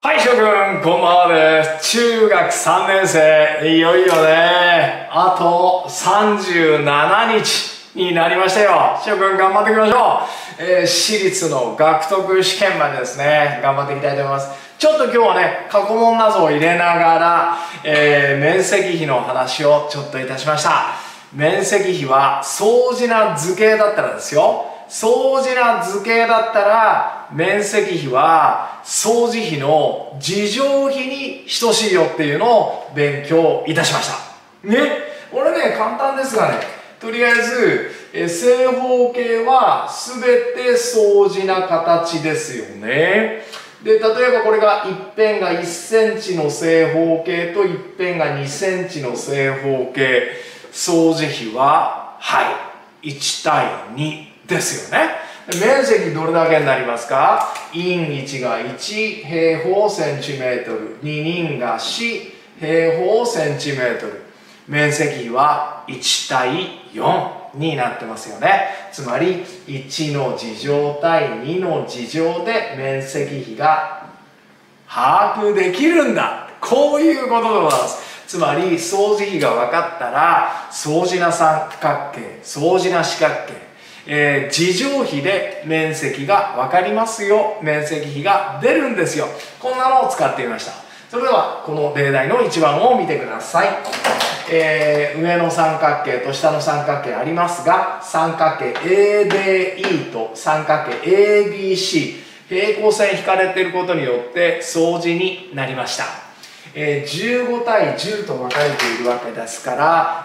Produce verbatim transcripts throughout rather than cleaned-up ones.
はい、諸君、こんばんはです。中学さんねん生、いよいよね、あとさんじゅうななにちになりましたよ。諸君、頑張っていきましょう。えー、私立の学徳試験までですね、頑張っていきたいと思います。ちょっと今日はね、過去問などを入れながら、えー、面積比の話をちょっといたしました。面積比は相似な図形だったらですよ。相似な図形だったら面積比は相似比の二乗比に等しいよっていうのを勉強いたしました。ね、これね、簡単ですがね、とりあえずえ正方形は全て相似な形ですよね。で、例えばこれが一辺がいっセンチの正方形と一辺がにセンチの正方形、相似比ははいいちたいにですよね。面積どれだけになりますか？陰いちがいち平方センチメートル、に人がよん平方センチメートル。面積比はいちたいよんになってますよね。つまりいちの次乗対にの次乗で面積比が把握できるんだ。こういうことでございます。つまり相似比が分かったら相似な三角形、相似な四角形、えー、次乗比で面積が分かりますよ。面積比が出るんですよ。こんなのを使ってみました。それではこの例題のいちばんを見てください。えー、上の三角形と下の三角形ありますが、三角形 エーディーイー と三角形 エービーシー、平行線引かれていることによって相似になりました。えー、じゅうごたいじゅうと分かれているわけですから、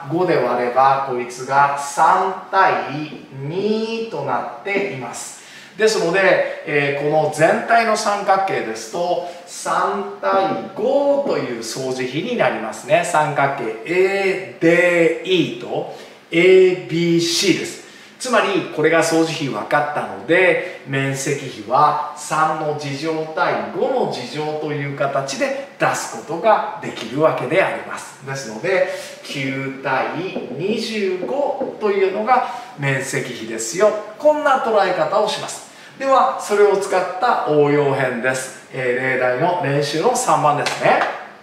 ごで割ればこいつがさんたいにとなっています。ですので、えー、この全体の三角形ですとさんたいごという相似比になりますね。三角形 エーディーイー と エービーシー です。つまりこれが相似比分かったので、面積比はさんの次乗対ごの次乗という形で出すことができるわけであります。ですのできゅうたいにじゅうごというのが面積比ですよ。こんな捉え方をします。ではそれを使った応用編です。えー、例題の練習のさんばんですね。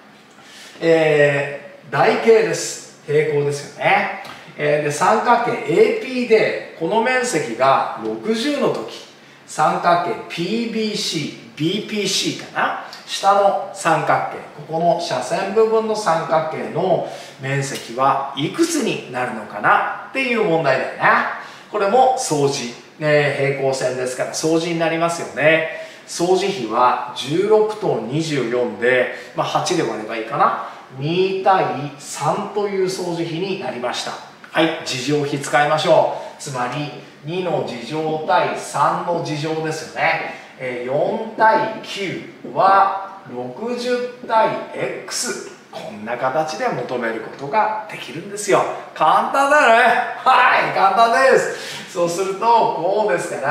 えー、台形です。平行ですよね。えー、で三角形 エーピー でこの面積がろくじゅうの時、三角形 ピービーシー、ビーピーシー かな、下の三角形、ここの斜線部分の三角形の面積はいくつになるのかなっていう問題だよね。これも相似、ね、平行線ですから相似になりますよね。相似比はじゅうろくとにじゅうよんで、まあ、はちで割ればいいかな、にたいさんという相似比になりました。はい、次乗比使いましょう。つまりにの次乗対さんの次乗ですよね。えー、よんたいきゅうはろくじゅうたい X。こんな形で求めることができるんですよ。簡単だよね。はい、簡単です。そうするとこうですから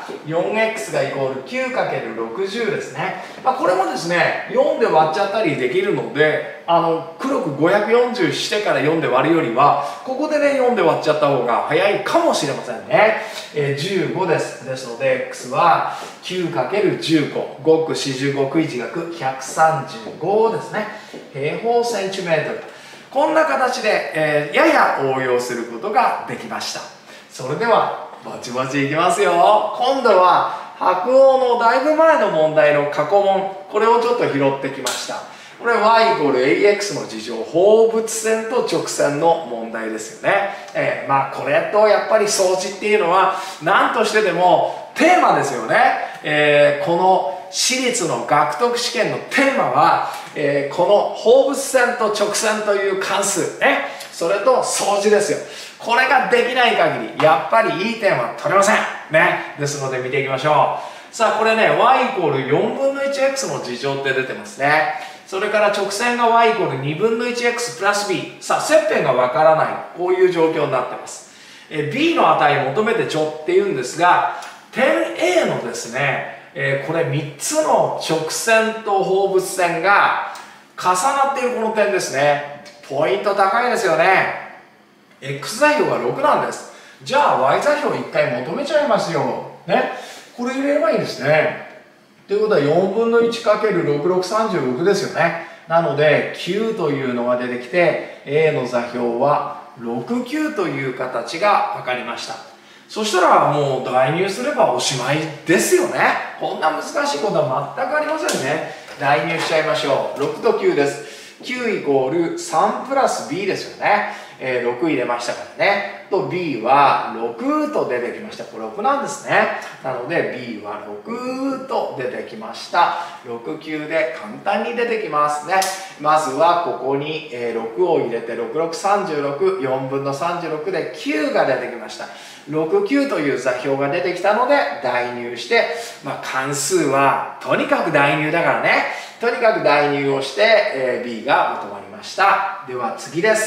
よんエックス がイコール きゅうかけるろくじゅう ですね。まあ、これもですねよんで割っちゃったりできるので、あの黒くごひゃくよんじゅうしてからよんで割るよりはここでねよんで割っちゃった方が早いかもしれませんね。えー、じゅうごです。ですので X は きゅうかけるじゅうご、ごくよんじゅうごくいちがくひゃくさんじゅうごですね。平方センチメートル。こんな形で、えー、やや応用することができました。それではぼちぼちいきますよ。今度は白鸚のだいぶ前の問題の過去問、これをちょっと拾ってきました。これ y イコール エーエックス の次乗、放物線と直線の問題ですよね。えー、まあこれとやっぱり相似っていうのは何としてでもテーマですよね。えー、この私立の学徳試験のテーマは、えー、この放物線と直線という関数ね、それと相似ですよ。これができない限りやっぱりいい点は取れませんね。ですので見ていきましょう。さあこれね y イコールよんぶんのいちエックス の次乗って出てますね。それから直線が y イコールにぶんのいちエックス プラス b。 さあ切片がわからない、こういう状況になってます。え b の値求めてちょっていうんですが、点 A のですねえー、これみっつの直線と放物線が重なっているこの点ですね。ポイント高いですよね。 x 座標がろくなんです。じゃあ y 座標いっかい求めちゃいますよ、ね、これ入れればいいんですね。 ということはよんぶんのいちかけるろくろくさんじゅうろくですよね。なのできゅうというのが出てきて A の座標はろくきゅうという形が分かりました。そしたらもう代入すればおしまいですよね。こんな難しいことは全くありませんね。代入しちゃいましょう。ろくときゅうです。きゅうイコールさんプラス B ですよね。えー、ろく入れましたからね。と B はろくと出てきました。これろくなんですね。なので B はろくと出てきました。ろく、きゅうで簡単に出てきますね。まずはここにろくを入れてろくろくさんじゅうろく、よんぶんのさんじゅうろくできゅうが出てきました。ろく、きゅうという座標が出てきたので代入して、まあ、関数はとにかく代入だからね。とにかく代入をして、えー、B が求まりました。では次です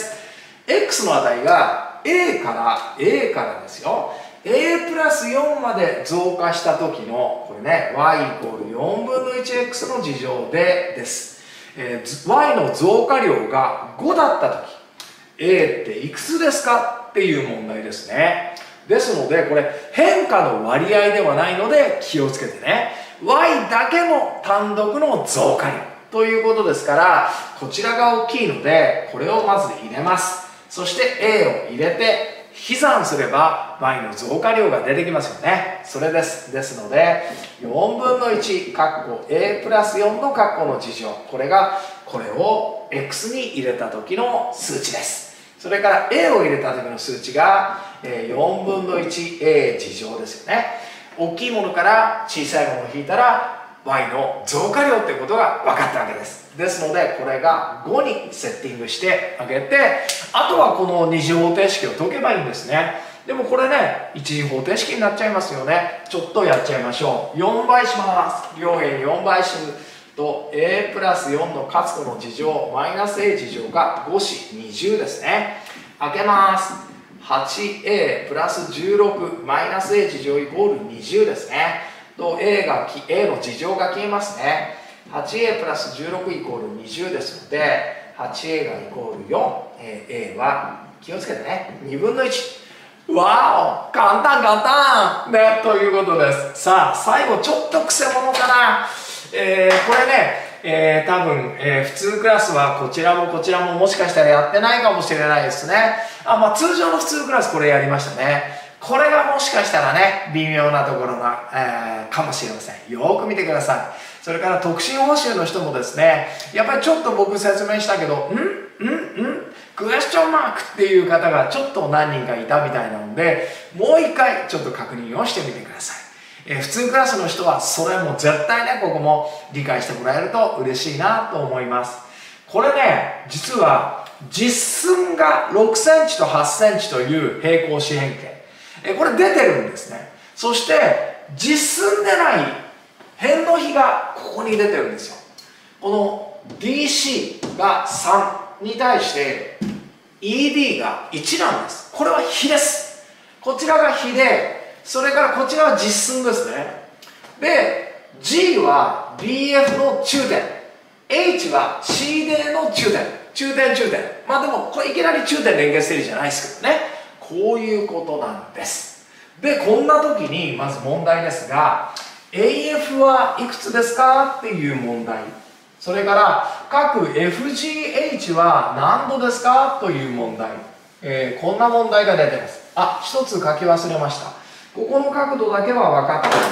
。X の値が A から A からですよ。A プラスよんまで増加した時の、これね、y イコールよんぶんのいちエックス の事乗でです。えー、y の増加量がごだった時、A っていくつですかっていう問題ですね。ですので、これ変化の割合ではないので気をつけてね。y だけの単独の増加量ということですから、こちらが大きいので、これをまず入れます。そして A を入れて、引き算すれば y の増加量が出てきますよね。それです。ですので、よんぶんのいち、括弧 A プラスよんの括弧の事乗。これが、これを x に入れた時の数値です。それから A を入れた時の数値がよんぶんのいちエー 事乗ですよね。大きいものから小さいものを引いたら y の増加量っていうことが分かったわけです。ですのでこれがごにセッティングしてあげて、あとはこの二次方程式を解けばいいんですね。でもこれね、一次方程式になっちゃいますよね。ちょっとやっちゃいましょう。よんばいします。両辺よんばいすると A プラスよんの括弧の事乗マイナス A 事乗がごしにじゅうですね。開けます。はちエー プラスじゅうろくマイナス A 事乗イコールにじゅうですね。と A が A の事乗が消えますね。はちエー プラスじゅうろくイコールにじゅうですので はちエー がイコールよん、えー、A は気をつけてね、にぶんのいち。わお、簡単簡単ね、ということです。さあ最後ちょっとくせ者かな。えー、これね、えー、多分、えー、普通クラスはこちらもこちらももしかしたらやってないかもしれないですね。あ、まあ通常の普通クラスこれやりましたね。これがもしかしたらね、微妙なところが、えー、かもしれません。よーく見てください。それから特進報酬の人もですね、やっぱりちょっと僕説明したけど、んんんクエスチョンマークっていう方がちょっと何人かいたみたいなので、もう一回ちょっと確認をしてみてください。えー、普通クラスの人はそれも絶対ね、ここも理解してもらえると嬉しいなと思います。これね、実は実寸がろくセンチとはちセンチという平行四辺形。えー、これ出てるんですね。そして実寸でない辺の比がここに出てるんですよ。この ディーシー がさんに対して イーディー がいちなんです。これは比です。こちらが比で、それからこちらは実寸ですね。で、G は ビーエフ の中点、H は シー デーの中点、中点中点。まあでも、これいきなり中点連結定理じゃないですけどね。こういうことなんです。で、こんな時にまず問題ですが、エーエフ はいくつですかっていう問題。それから各 エフジーエイチ は何度ですかという問題。えー、こんな問題が出てます。あ、一つ書き忘れました。ここの角度だけは分かっています。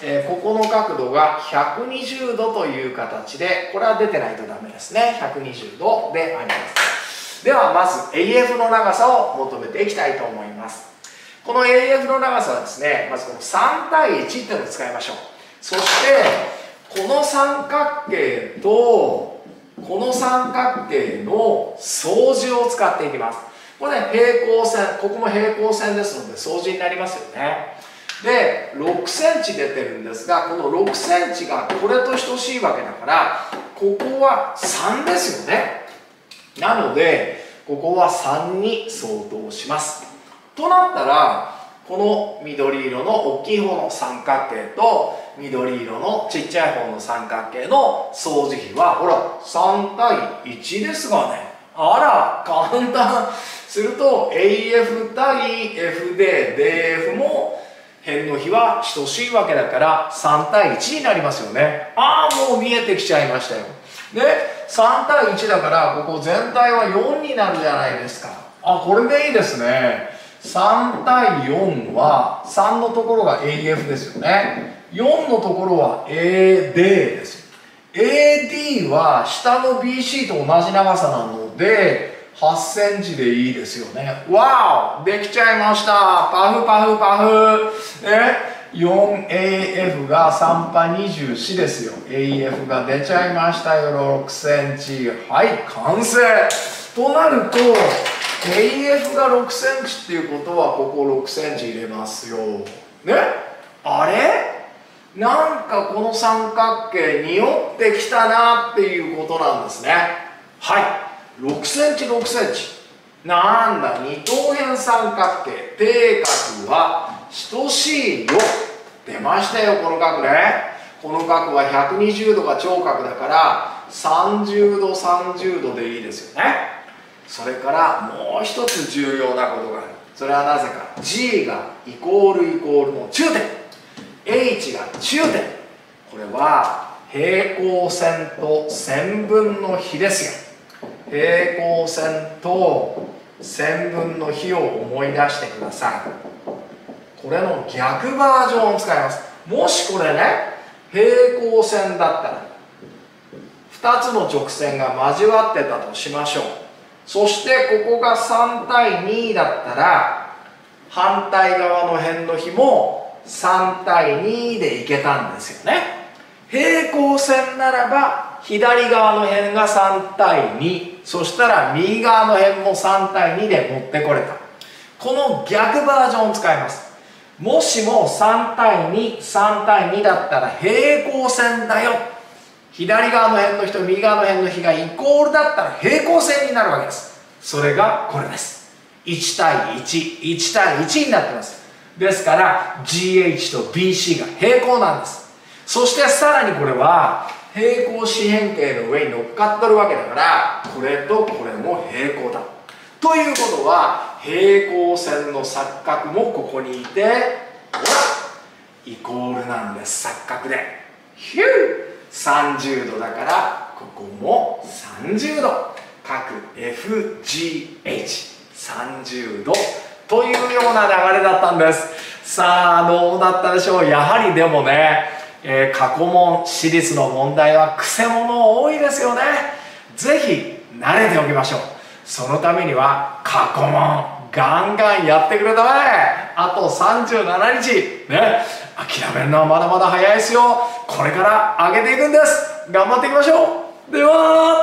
えー、ここの角度がひゃくにじゅうどという形で、これは出てないとダメですね。ひゃくにじゅうどであります。ではまず エーエフ の長さを求めていきたいと思います。この エーエフ の長さはですね、まずこのさん対いちっていうのを使いましょう。そしてこの三角形とこの三角形の相似を使っていきます。これね、平行線、ここも平行線ですので相似になりますよね。で、ろくセンチ出てるんですが、このろくセンチがこれと等しいわけだから、ここはさんですよね。なのでここはさんに相当します。となったら、この緑色の大きい方の三角形と緑色のちっちゃい方の三角形の相似比はほらさん対いちですがね。あら簡単。すると エーエフ 対 エフディー、ディーエフ も辺の比は等しいわけだからさん対いちになりますよね。ああ、もう見えてきちゃいましたよ。で、さん対いちだからここ全体はよんになるじゃないですか。あ、これでいいですね。さん対よんはさんのところが エーエフ ですよね。よんのところは エーディー ですよ。エーディー は下の ビーシー と同じ長さなのではちセンチでいいですよね。わお、できちゃいました。パフパフパフ。ね、よんエーエフ がさんパにじゅうよんですよ。エーエフ が出ちゃいましたよ。ろくセンチ。はい、完成。となると、エーエフ がろくセンチっていうことは、こころくセンチ入れますよ。ね、あれなんかこの三角形におってきたなっていうことなんですね。はい。ろくセンチ、ろくセンチ。なんだ、二等辺三角形。底角は等しいよ。出ましたよ、この角ね。この角はひゃくにじゅうどが頂角だから、さんじゅうど、さんじゅうどでいいですよね。それからもう一つ重要なことがある。それはなぜか。G がイコールイコールの中点。H が中点。これは平行線と線分の比ですよ。平行線と線分の比を思い出してください。これの逆バージョンを使います。もしこれね、平行線だったらふたつの直線が交わってたとしましょう。そしてここがさん対にだったら反対側の辺の比もさん対にでいけたんですよね。平行線ならば左側の辺がさん対に、そしたら右側の辺もさん対にで持ってこれた。この逆バージョンを使います。もしもさん対に、さん対にだったら平行線だよ。左側の辺の比と右側の辺の比がイコールだったら平行線になるわけです。それがこれです。いち対いち、いち対いちになってます。ですから ジーエイチ と ビーシー が平行なんです。そしてさらにこれは平行四辺形の上に乗っかってるわけだから、これとこれも平行だ。ということは平行線の錯角もここにいて、ほらイコールなんです。錯角でヒューさんじゅうどだからここもさんじゅうど。角 エフジーエイチさんじゅうどというような流れだったんです。さあどうだったでしょう。やはりでもね、えー、過去問私立の問題はくせ者多いですよね。ぜひ慣れておきましょう。そのためには過去問ガンガンやってくれたまえ。あとさんじゅうななにちね、諦めるのはまだまだ早いですよ。これから上げていくんです。頑張っていきましょう。では